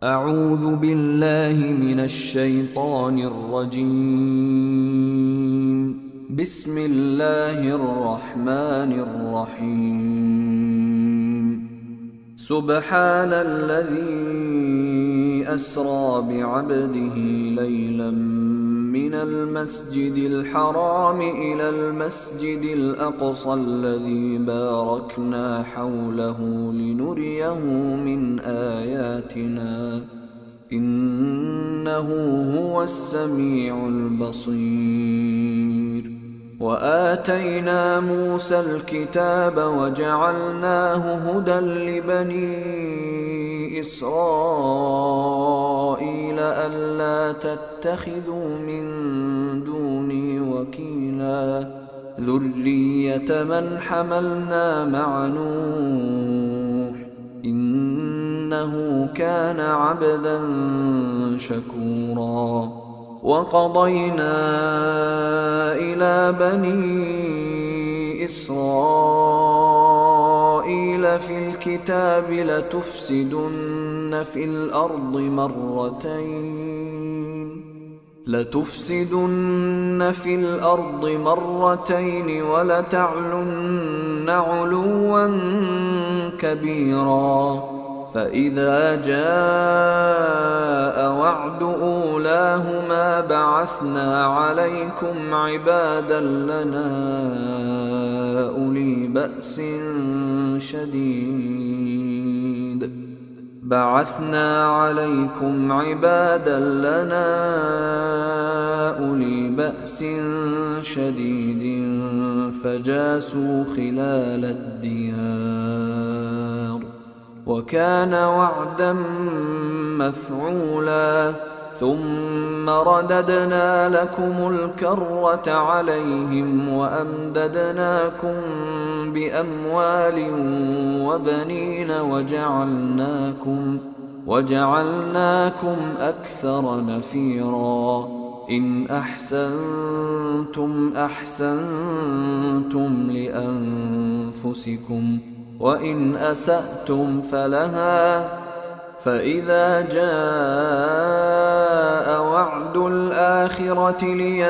أعوذ بالله من الشيطان الرجيم. بسم الله الرحمن الرحيم. سبحان الذي أسرى بعبده ليلا من المسجد الحرام إلى المسجد الأقصى الذي باركنا حوله لنريه من آياتنا إنه هو السميع البصير. وآتينا موسى الكتاب وجعلناه هدى لبني إسرائيل ألا تتخذوا من دوني وكيلا ذرية من حملنا مع نوح إنه كان عبدا شكورا. وقضينا إلى بني إسرائيل في الكتاب لتفسدن في الأرض مرتين ولتعلن علوا كبيرا. فإذا جاء وعد أولاهما بعثنا عليكم عبادا لنا أولي بأس شديد فجاسوا خلال الديار وكان وعدا مفعولا. ثم رددنا لكم الكرة عليهم وأمددناكم بأموال وبنين وجعلناكم أكثر نفيرا. إن أحسنتم أحسنتم لأنفسكم وإن أسأتم فلها. فإذا جاء وعد الآخرة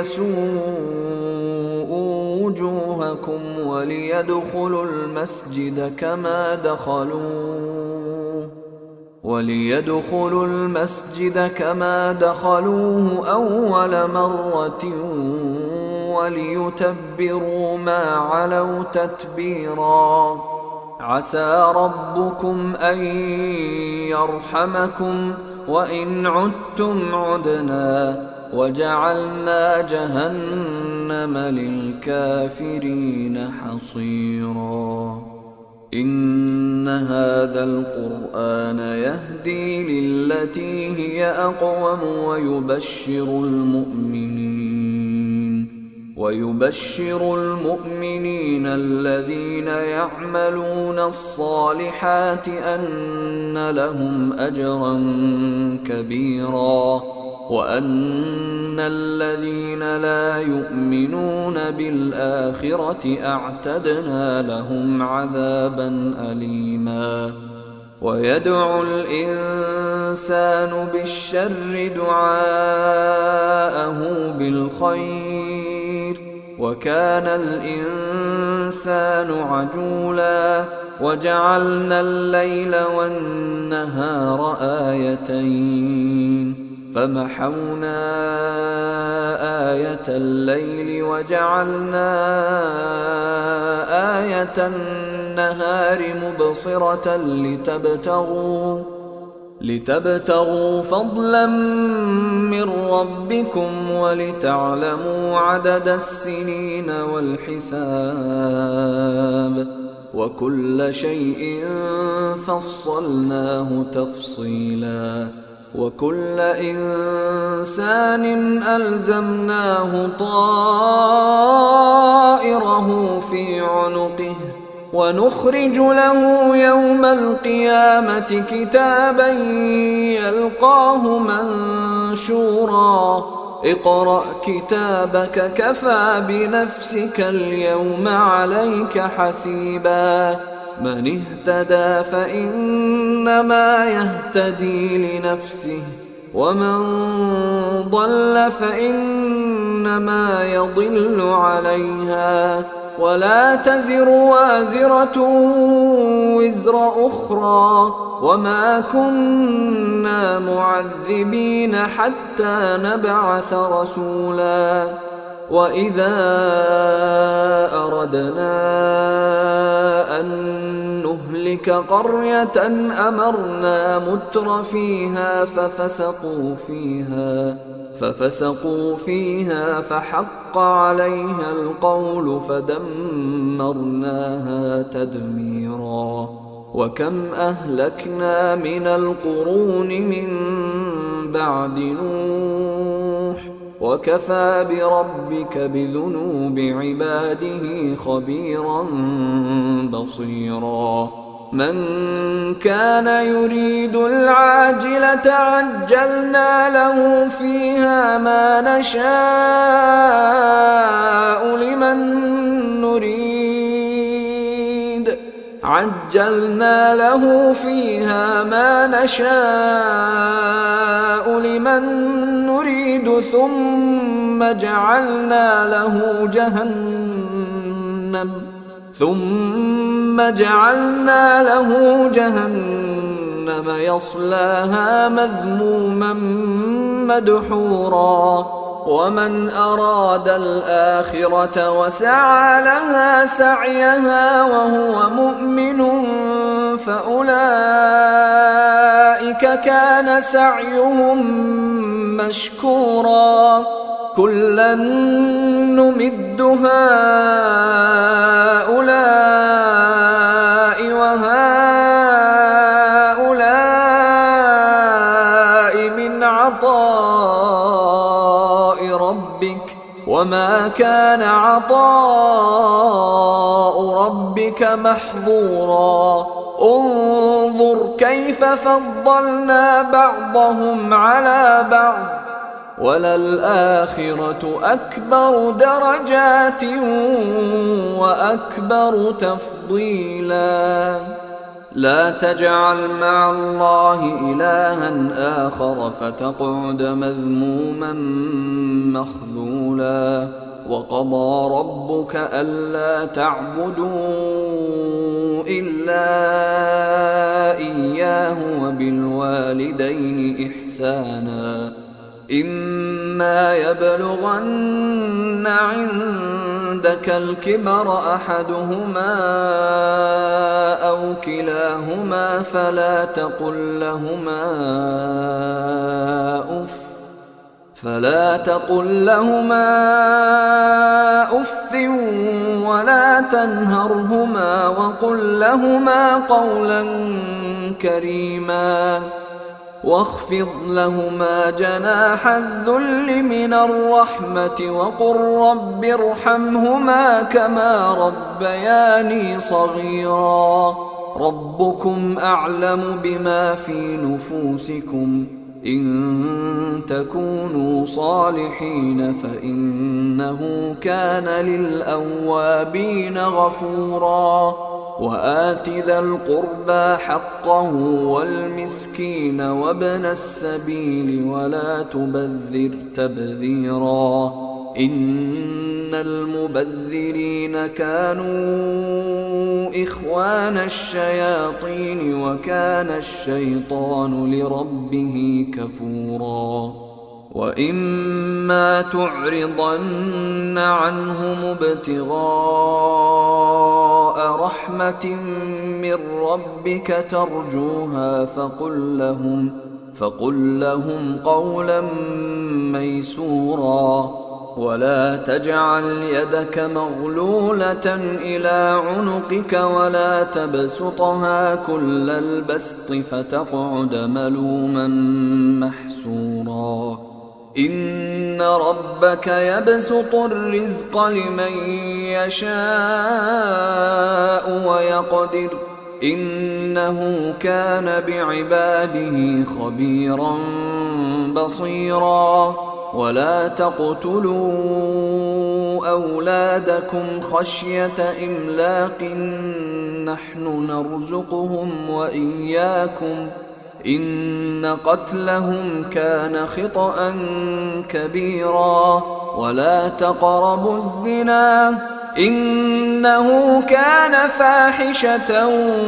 ليسوءوا وجوهكم وليدخلوا المسجد كما دخلوه أول مرة وليتبروا ما علوا تتبيرا. عسى ربكم أن يرحمكم وإن عدتم عدنا وجعلنا جهنم للكافرين حصيرا. إن هذا القرآن يهدي للتي هي أقوم ويبشر المؤمنين الذين يعملون الصالحات أن لهم أجرا كبيرا وأن الذين لا يؤمنون بالآخرة أعتدنا لهم عذابا أليما. ويدعو الإنسان بالشر دعاءه بالخير وكان الإنسان عجولا. وجعلنا الليل والنهار آيتين فمحونا آية الليل وجعلنا آية النهار مبصرة لتبتغوا فضلا من ربكم ولتعلموا عدد السنين والحساب وكل شيء فصلناه تفصيلا. وكل إنسان ألزمناه طائره في عنقه ونخرج له يوم القيامة كتابا يلقاه منشورا. اقرأ كتابك كفى بنفسك اليوم عليك حسيبا. من اهتدى فإنما يهتدي لنفسه ومن ضل فإنما يضل عليها ولا تزر وازرة وزر أخرى وما كنا معذبين حتى نبعث رسولا وإذا أردنا أن نهلك قرية أمرنا متر فيها ففسقوا فيها فحق عليها القول فدمرناها تدميرا وكم أهلكنا من القرون من بعد نوح وكفى بربك بذنوب عباده خبيرا بصيرا من كان يريد العاجلة عجلنا له فيها ما نشاء لمن نريد ثم جعلنا له جهنم يصلاها مذموما مدحورا ومن أراد الآخرة وسعى لها سعيها وهو مؤمن فأولئك كان سعيهم مشكورا كلا نمد هؤلاء وهؤلاء من عطاء ربك وما كان عطاء ربك محظورا انظر كيف فضلنا بعضهم على بعض وللآخرة أكبر درجات وأكبر تفضيلا لا تجعل مع الله إلها آخر فتقعد مذموما مخذولا وقضى ربك ألا تعبدوا إلا إياه وبالوالدين إحسانا إما يبلغن عندك الكبر أحدهما أو كلاهما فلا تقل لهما أف ولا تنهرهما وقل لهما قولا كريما واخفض لهما جناح الذل من الرحمة وقل رب ارحمهما كما ربياني صغيرا ربكم أعلم بما في نفوسكم إن تكونوا صالحين فإنه كان للأوابين غفورا وآت ذا القربى حقه والمسكين وابن السبيل ولا تبذر تبذيرا إن المبذرين كانوا إخوان الشياطين وكان الشيطان لربه كفورا وإما تعرضن عنهم ابتغاء رحمة من ربك ترجوها فقل لهم قولا ميسورا ولا تجعل يدك مغلولة إلى عنقك ولا تبسطها كل البسط فتقعد ملوما محسورا إن ربك يبسط الرزق لمن يشاء ويقدر إنه كان بعباده خبيرا بصيرا ولا تقتلوا أولادكم خشية إملاق نحن نرزقهم وإياكم إن قتلهم كان خطأ كبيرا ولا تقربوا الزنا إنه كان فاحشة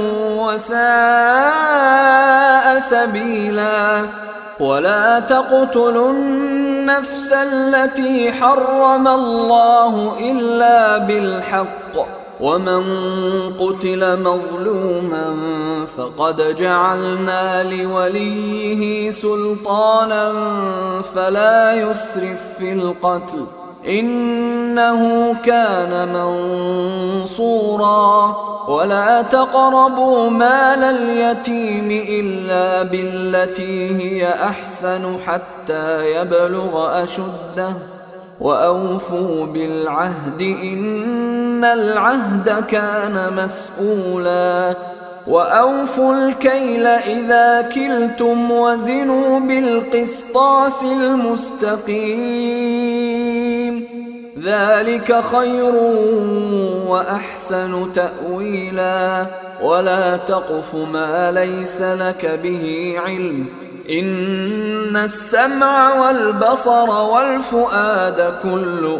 وساء سبيلا ولا تقتلوا النفس التي حرم الله إلا بالحق ومن قتل مظلوما فقد جعلنا لوليه سلطانا فلا يسرف في القتل إنه كان منصورا ولا تقربوا مال اليتيم إلا بالتي هي أحسن حتى يبلغ أشده وأوفوا بالعهد إن العهد كان مسؤولا وأوفوا الكيل إذا كلتم وزنوا بالقسطاس المستقيم ذلك خير وأحسن تأويلا ولا تقف ما ليس لك به علم إن السمع والبصر والفؤاد كل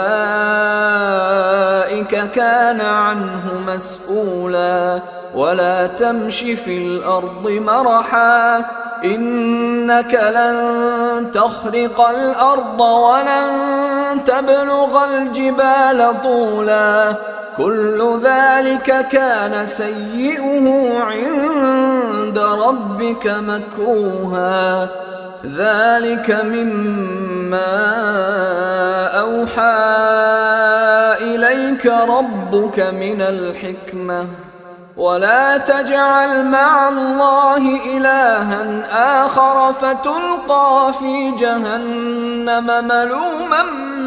أولئك كان عنه مسؤولا ولا تمش في الأرض مرحا إنك لن تخرق الأرض ولن تبلغ الجبال طولا كل ذلك كان سيئه عند ربك مكروها ذلك مما أوحى إليك ربك من الحكمة ولا تجعل مع الله إلها آخر فتلقى في جهنم ملوما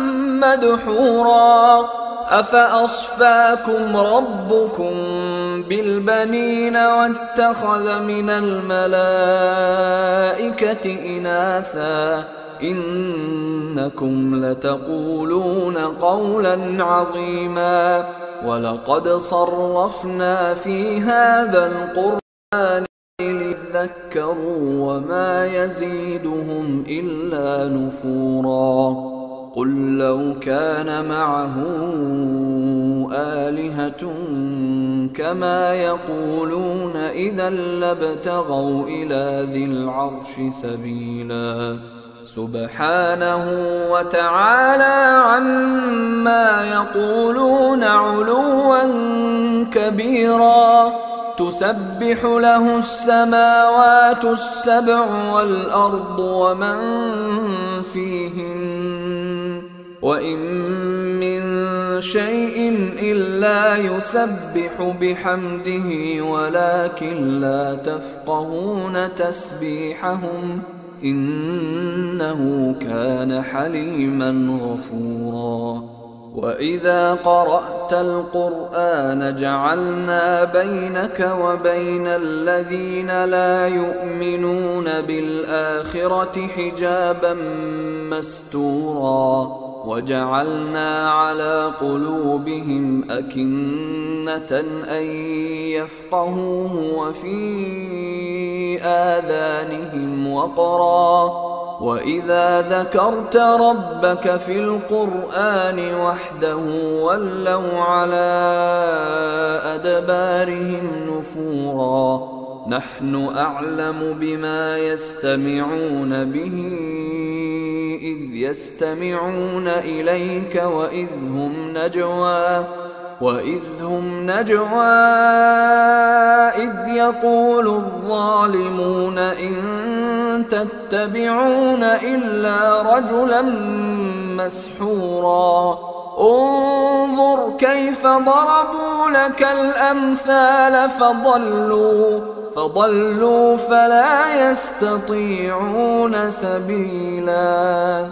مدحورا أفأصفاكم ربكم بالبنين واتخذ من الملائكة إناثا إنكم لتقولون قولا عظيما ولقد صرفنا في هذا القرآن ليذكروا وما يزيدهم إلا نفورا قل لو كان معه آلهة كما يقولون إذا لابتغوا إلى ذي العرش سبيلا سبحانه وتعالى عما يقولون علوا كبيرا تسبح له السماوات السبع والأرض ومن فيهن وإن من شيء إلا يسبح بحمده ولكن لا تفقهون تسبيحهم إنه كان حليما غفورا وإذا قرأت القرآن جعلنا بينك وبين الذين لا يؤمنون بالآخرة حجابا مستورا وجعلنا على قلوبهم أكنة أن يفقهوه وفي آذانهم وقرا وإذا ذكرت ربك في القرآن وحده ولوا على أدبارهم نفورا نحن أعلم بما يستمعون به إذ يستمعون إليك وإذ هم نجوى إذ يقول الظالمون إن تتبعون إلا رجلا مسحورا انظر كيف ضربوا لك الأمثال فضلوا فلا يستطيعون سبيلا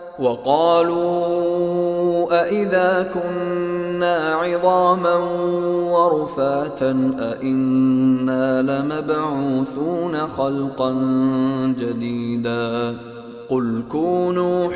وقالوا أإذا كنا عظاما ورفاتا أإنا لمبعوثون خلقا جديدا قل كونوا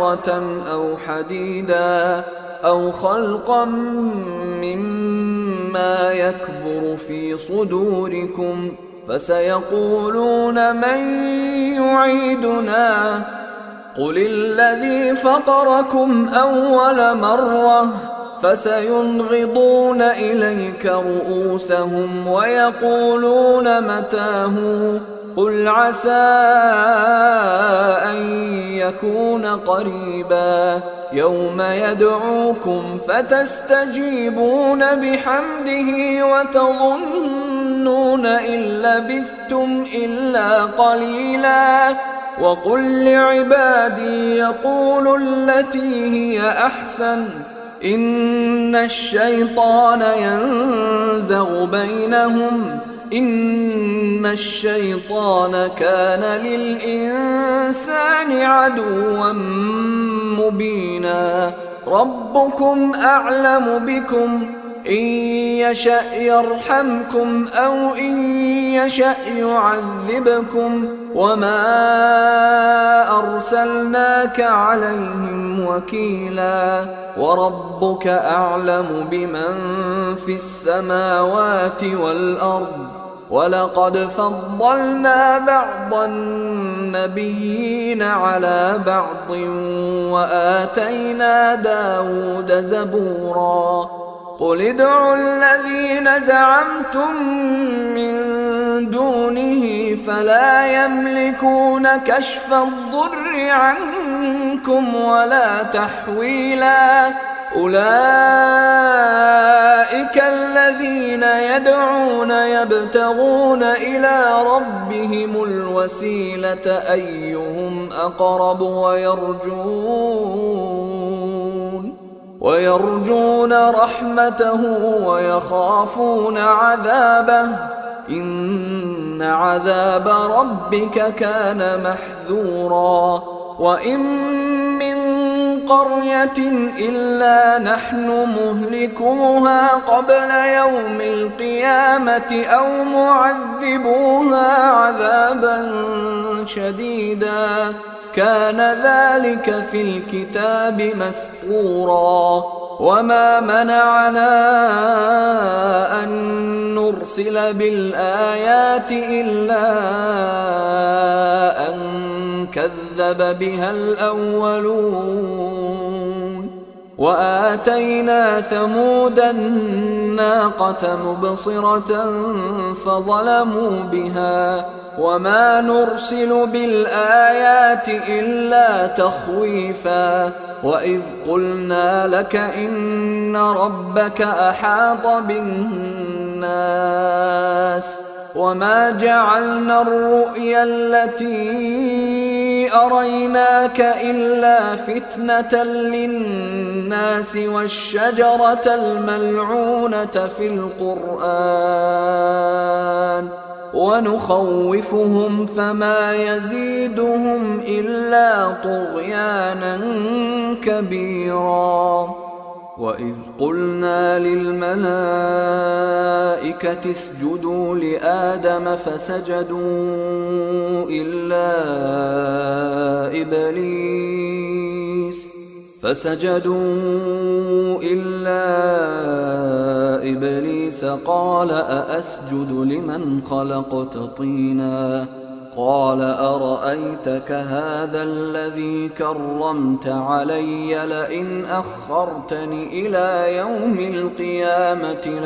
حجارة أو حديدا أو خلقا مما ما يكبر في صدوركم فسيقولون من يعيدنا قل الذي فطركم أول مرة فسينغضون إليك رؤوسهم ويقولون متاه قل عسى أن يكون قريبا يوم يدعوكم فتستجيبون بحمده وتظنون إن لبثتم إلا قليلا وقل لعبادي يقولوا التي هي أحسن إن الشيطان ينزغ بينهم إن الشيطان كان للإنسان عدوا مبينا ربكم أعلم بكم إن يشأ يرحمكم أو إن يشأ يعذبكم وما أرسلناك عليهم وكيلا وربك أعلم بمن في السماوات والأرض ولقد فضلنا بعض النبيين على بعض وآتينا داود زبورا قل ادعوا الذين زعمتم من دونه فلا يملكون كشف الضر عنكم ولا تحويلا أولئك الذين يدعون يبتغون إلى ربهم الوسيلة أيهم أقرب ويرجون رحمته ويخافون عذابه إن عذاب ربك كان محذورا وإن من قرية إلا نحن مهلكوها قبل يوم القيامة أو معذبوها عذابا شديدا كان ذلك في الكتاب مسطورا وما منعنا أن نرسل بالآيات إلا أن كذب بها الأولون وآتينا ثمود الناقة مبصرة فظلموا بها وما نرسل بالآيات إلا تخويفا وإذ قلنا لك إن ربك أحاط بالناس وما جعلنا الرؤيا التي أريناك إلا فتنة للناس والشجرة الملعونة في القرآن ونخوفهم فما يزيدهم إلا طغيانا كبيرا وإذ قلنا للملائكة اسجدوا لآدم فسجدوا إلا إبليس قال أأسجد لمن خلقت طينا قال أرأيتك هذا الذي كرمت علي لئن أخرتني إلى يوم القيامة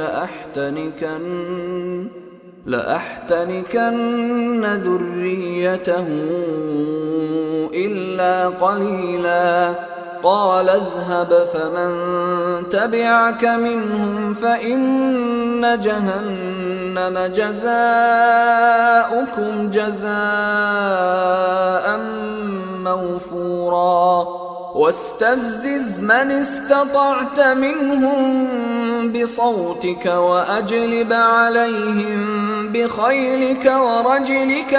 لأحتنكن ذريته إلا قليلا قال اذهب فمن تبعك منهم فإن جهنم جزاؤكم جزاء موفورا واستفزز من استطعت منهم بصوتك وأجلب عليهم بخيلك ورجلك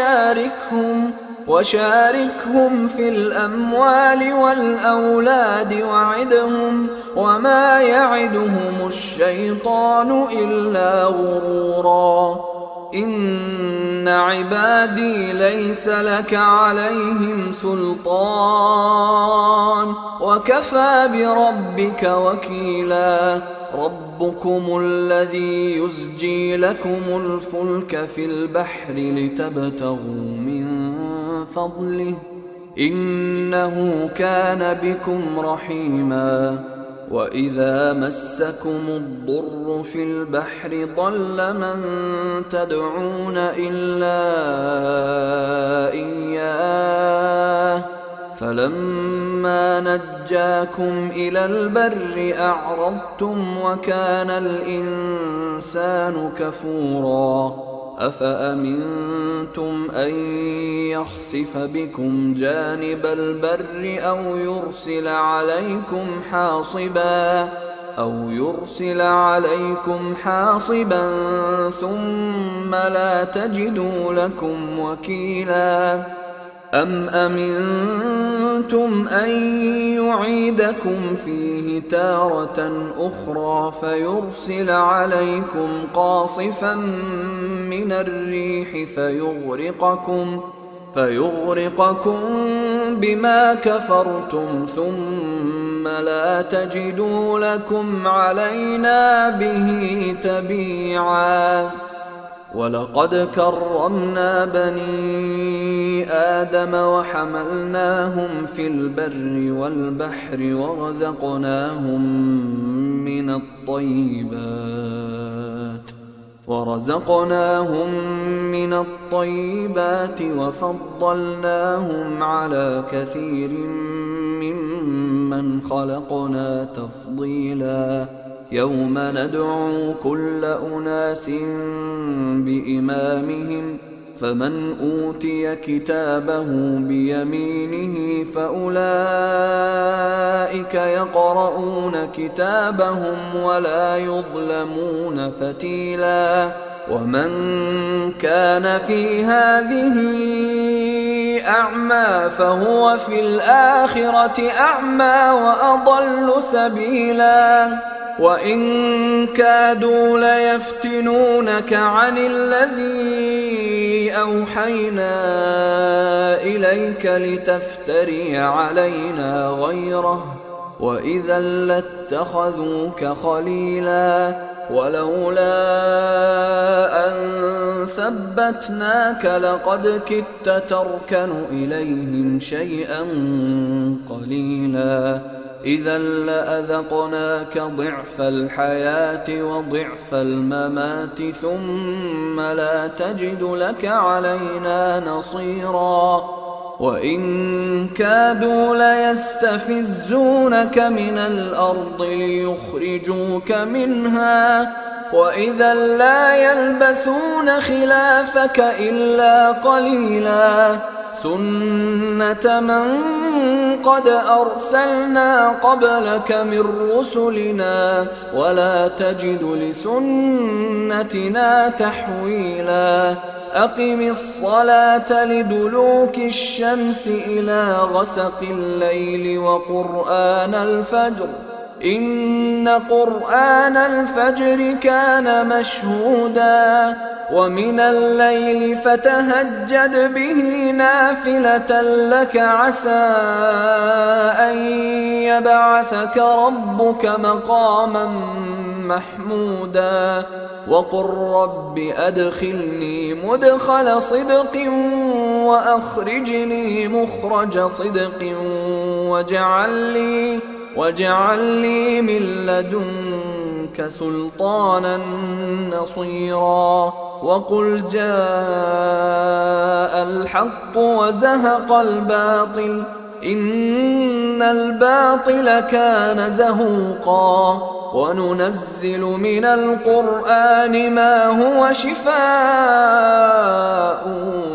وشاركهم في الأموال والأولاد وعدهم وما يعدهم الشيطان إلا غرورا إن عبادي ليس لك عليهم سلطان وكفى بربك وكيلا ربكم الذي يزجي لكم الفلك في البحر لتبتغوا من فضله إنه كان بكم رحيما وإذا مسكم الضر في البحر ضل من تدعون إلا إياه فلما نجاكم إلى البر أعرضتم وكان الإنسان كفورا أفأمنتم أن يخسف بكم جانب البر أو يرسل عليكم حاصبا ثم لا تجدوا لكم وكيلا أم أمنتم أن يعيدكم فيه تارة أخرى فيرسل عليكم قاصفا من الريح فيغرقكم بما كفرتم ثم لا تجدوا لكم علينا به تبيعا ولقد كرمنا بني آدم وحملناهم في البر والبحر ورزقناهم من الطيبات وفضلناهم على كثير ممن خلقنا تفضيلا يوم ندعو كل أناس بإمامهم فمن أوتي كتابه بيمينه فأولئك يقرؤون كتابهم ولا يظلمون فتيلا ومن كان في هذه أعمى فهو في الآخرة أعمى وأضل سبيلا وإن كادوا ليفتنونك عن الذي أوحينا إليك لتفتري علينا غيره وإذا لاتخذوك خليلا ولولا أن ثبتناك لقد كدت تركن إليهم شيئا قليلا إذا لأذقناك ضعف الحياة وضعف الممات ثم لا تجد لك علينا نصيرا وإن كادوا ليستفزونك من الأرض ليخرجوك منها وإذا لا يلبثون خلافك إلا قليلا سنة من قد أرسلنا قبلك من رسلنا ولا تجد لسنتنا تحويلا أقم الصلاة لدلوك الشمس إلى غسق الليل وقرآن الفجر إن قرآن الفجر كان مشهودا ومن الليل فتهجد به نافلة لك عسى أن يبعثك ربك مقاما محمودا وقل رب أدخلني مدخل صدق وأخرجني مخرج صدق واجعل لي من لدنك سلطانا نصيرا وقل جاء الحق وزهق الباطل إن الباطل كان زهوقا وننزل من القرآن ما هو شفاء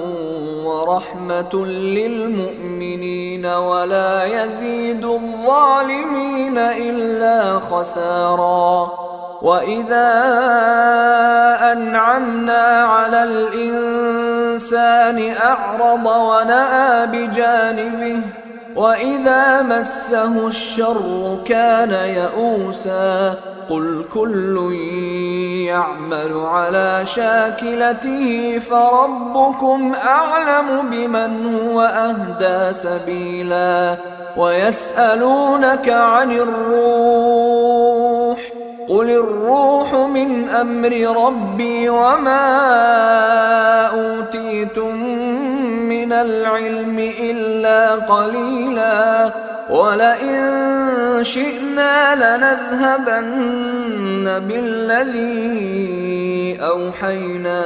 ورحمة للمؤمنين ولا يزيد الظالمين إلا خسارا وإذا أنعمنا على الإنسان أعرض ونأى بجانبه وإذا مسه الشر كان يئوسا قل كل يعمل على شاكلته فربكم أعلم بمن هو أهدى سبيلا ويسألونك عن الروح قل الروح من أمر ربي وما أوتيتم من العلم إلا قليلا ولئن شئنا لنذهبن بالذي أوحينا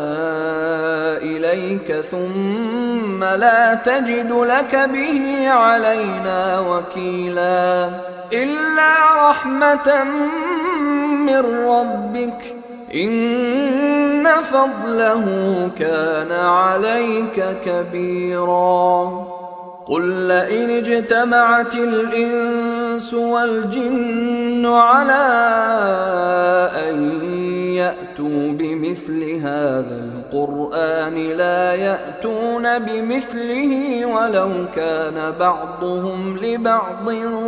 إليك ثم لا تجد لك به علينا وكيلا إلا رحمة من ربك إن فضله كان عليك كبيرا قل لئن اجتمعت الإنس والجن على أن يأتوا بمثل هذا القرآن لا يأتون بمثله ولو كان بعضهم لبعض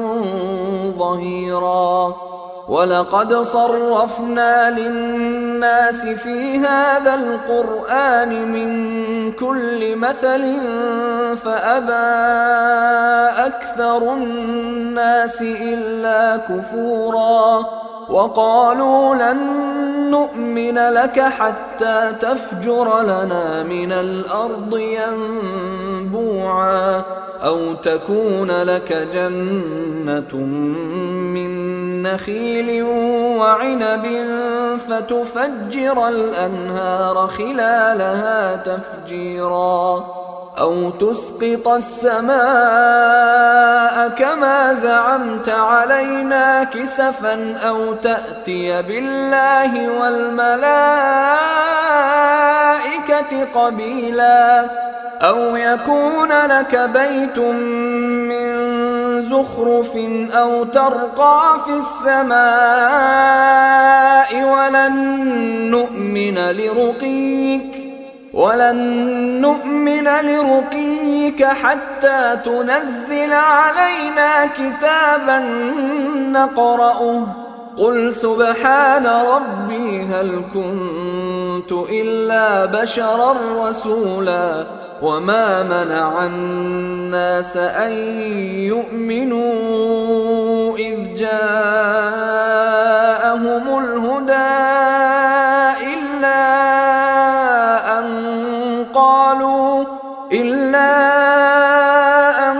ظهيرا ولقد صرفنا للناس في هذا القرآن من كل مثل فأبى أكثر الناس إلا كفورا وقالوا لن نؤمن لك حتى تفجر لنا من الأرض ينبوعا أو تكون لك جنة من نخيل وعنب فتفجر الأنهار خلالها تفجيرا أو تسقط السماء كما زعمت علينا كسفا أو تأتي بالله والملائكة قبيلا أو يكون لك بيت من زخرف أو ترقى في السماء ولن نؤمن لرقيك حتى تنزل علينا كتابا نقرأه قل سبحان ربي هل كنت إلا بشرا رسولا وما منع الناس أن يؤمنوا إذ جاءهم الهدى إلا أن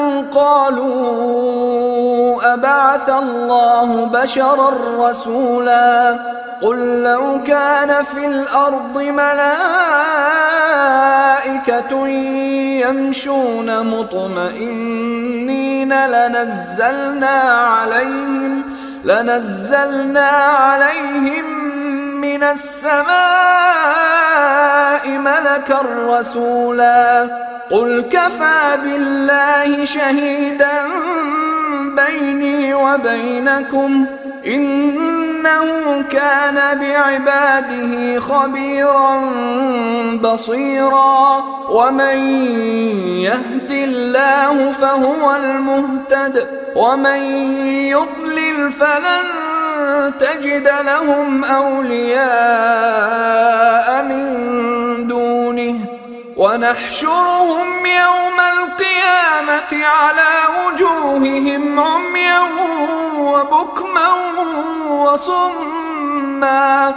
قالوا أبعث الله بشرا رسولا قل لو كان في الأرض ملائكة يمشون مطمئنين لنزلنا عليهم من السماء ملكا رسولا قل كفى بالله شهيدا بيني وبينكم إنه كان بعباده خبيرا بصيرا ومن يهد الله فهو المهتد ومن يضلل فلن تجد لهم أولياء من دونه ونحشرهم يوم القيامة على وجوههم عميا وبكما وصما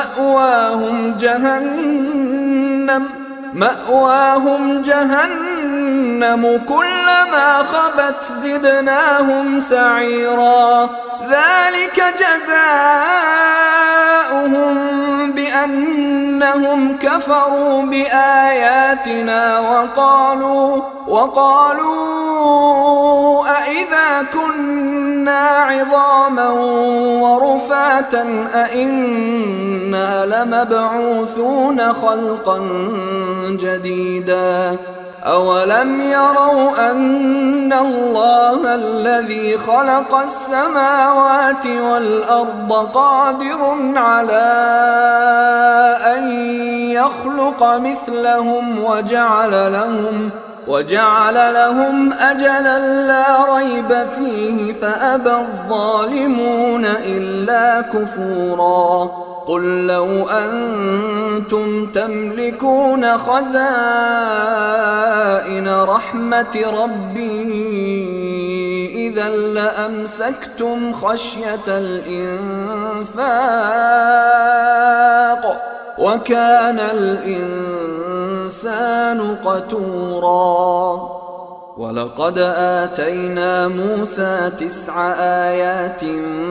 مأواهم جهنم كلما خبت زدناهم سعيرا ذلك جزاؤهم بأنهم كفروا بآياتنا وقالوا أإذا كنا عظاما ورفاتا أإنا لمبعوثون خلقا جديدا أولم يروا أن الله الذي خلق السماوات والأرض قادر على أن يخلق مثلهم وجعل لهم أجلا لا ريب فيه فأبى الظالمون إلا كفورا قل لو أنتم تملكون خزائن رحمة ربي إذا لأمسكتم خشية الإنفاق وكان الإنسان قتورا ولقد آتينا موسى 9 آيات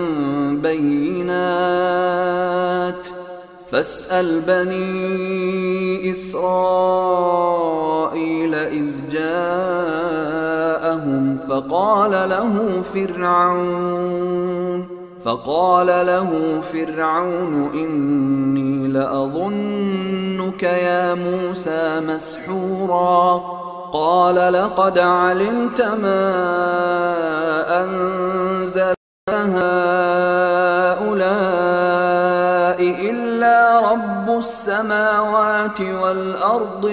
بينات فاسأل بني إسرائيل إذ جاءهم فقال له فرعون إني لأظنك يا موسى مسحورا قال لقد علمت ما أنزل هؤلاء إلا رب السماوات والأرض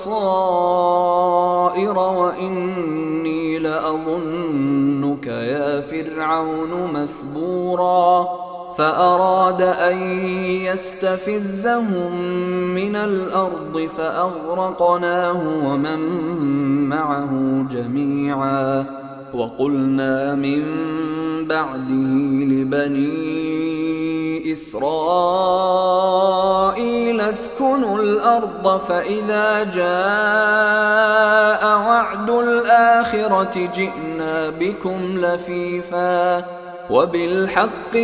بصائر وإني لأظنك يا فرعون مثبورا فأراد أن يستفزهم من الأرض فأغرقناه ومن معه جميعا وقلنا من بعده لبني إسرائيل اسكنوا الأرض فإذا جاء وعد الآخرة جئنا بكم لفيفا وبالحق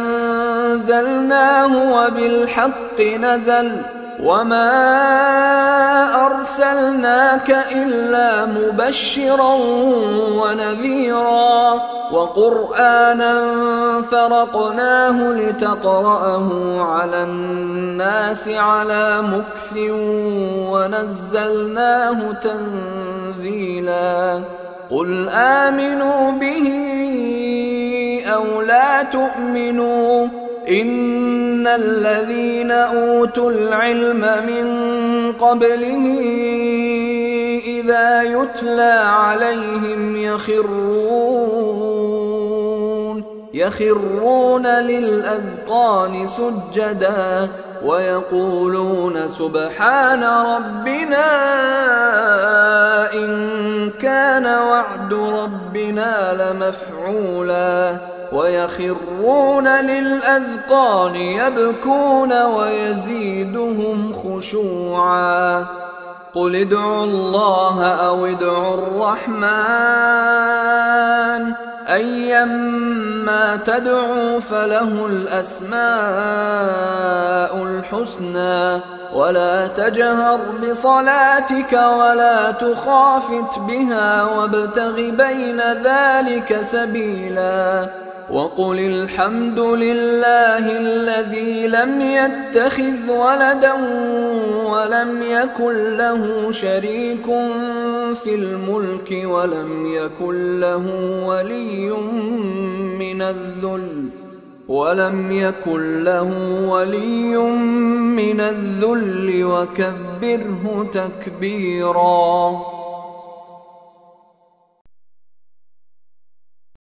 أنزلناه وبالحق نزل وما أرسلناك إلا مبشرا ونذيرا وقرآنا فرقناه لتقرأه على الناس على مكث ونزلناه تنزيلا قل آمنوا به أو لا تؤمنوا إن الذين أوتوا العلم من قبله إذا يتلى عليهم يخرون للأذقان سجدا ويقولون سبحان ربنا إن كان وعد ربنا لمفعولا ويخرون للأذقان يبكون ويزيدهم خشوعا قل ادعوا الله أو ادعوا الرحمن أيما تدعوا فله الأسماء الحسنى ولا تجهر بصلاتك ولا تخافت بها وابتغ بين ذلك سبيلا وقل الحمد لله الذي لم يتخذ ولدا ولم يكن له شريك في الملك ولم يكن له ولي من الذل وكبره تكبيرا.